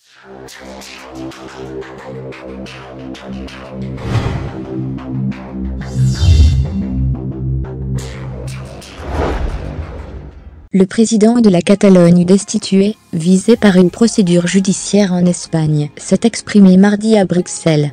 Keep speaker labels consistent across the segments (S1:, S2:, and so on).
S1: Le président de la Catalogne destitué, visé par une procédure judiciaire en Espagne, s'est exprimé mardi à Bruxelles.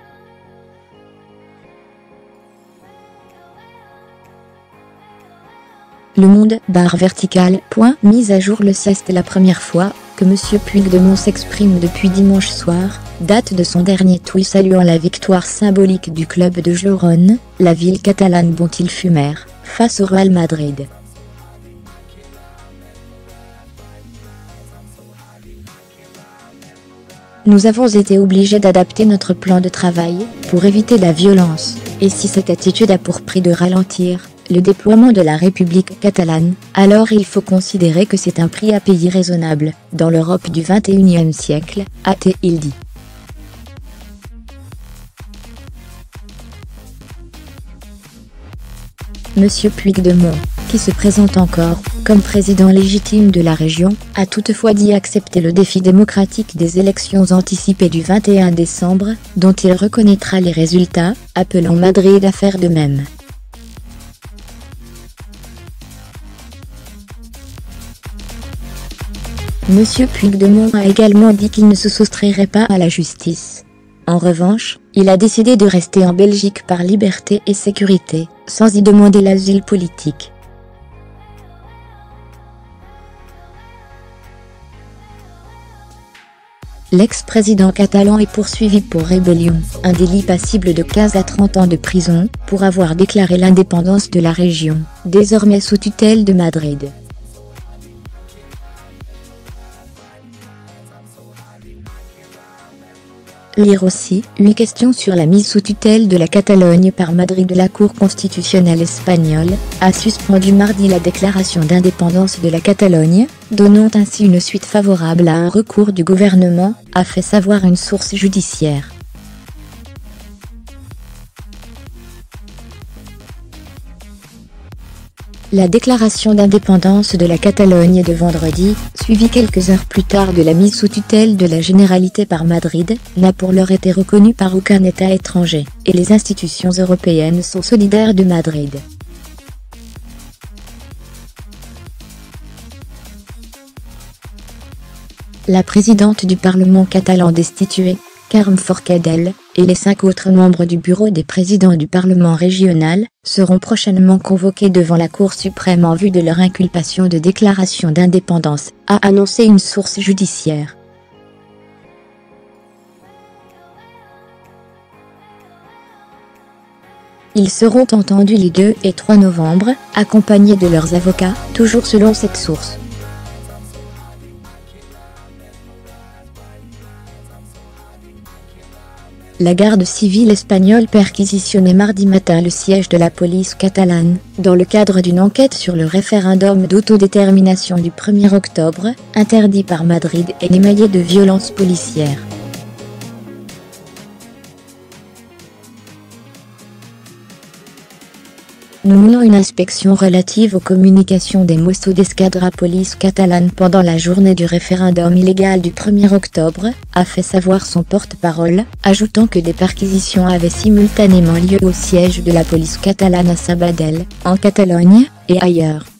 S1: Le Monde/Vertical. Mise à jour le 16. C'est la première fois que M. Puigdemont s'exprime depuis dimanche soir, date de son dernier tweet saluant la victoire symbolique du club de Gérone, la ville catalane dont il fut maire, face au Real Madrid. Nous avons été obligés d'adapter notre plan de travail pour éviter la violence, et si cette attitude a pour prix de ralentir le déploiement de la République catalane, alors il faut considérer que c'est un prix à payer raisonnable, dans l'Europe du XXIe siècle, a-t-il dit. Monsieur Puigdemont, qui se présente encore comme président légitime de la région, a toutefois dit accepter le défi démocratique des élections anticipées du 21 décembre, dont il reconnaîtra les résultats, appelant Madrid à faire de même. Monsieur Puigdemont a également dit qu'il ne se soustrairait pas à la justice. En revanche, il a décidé de rester en Belgique par liberté et sécurité, sans y demander l'asile politique. L'ex-président catalan est poursuivi pour rébellion, un délit passible de 15 à 30 ans de prison, pour avoir déclaré l'indépendance de la région, désormais sous tutelle de Madrid. Lire aussi, 8 questions sur la mise sous tutelle de la Catalogne par Madrid. La Cour constitutionnelle espagnole a suspendu mardi la déclaration d'indépendance de la Catalogne, donnant ainsi une suite favorable à un recours du gouvernement, a fait savoir une source judiciaire. La déclaration d'indépendance de la Catalogne de vendredi, suivie quelques heures plus tard de la mise sous tutelle de la Généralité par Madrid, n'a pour l'heure été reconnue par aucun État étranger, et les institutions européennes sont solidaires de Madrid. La présidente du Parlement catalan destituée, Carme Forcadell, et les 5 autres membres du bureau des présidents du Parlement régional, seront prochainement convoqués devant la Cour suprême en vue de leur inculpation de déclaration d'indépendance, a annoncé une source judiciaire. Ils seront entendus les 2 et 3 novembre, accompagnés de leurs avocats, toujours selon cette source. La garde civile espagnole perquisitionnait mardi matin le siège de la police catalane, dans le cadre d'une enquête sur le référendum d'autodétermination du 1er octobre, interdit par Madrid et émaillé de violences policières. Nous menons une inspection relative aux communications des Mossos d'Esquadra Police catalane pendant la journée du référendum illégal du 1er octobre, a fait savoir son porte-parole, ajoutant que des perquisitions avaient simultanément lieu au siège de la police catalane à Sabadell, en Catalogne, et ailleurs.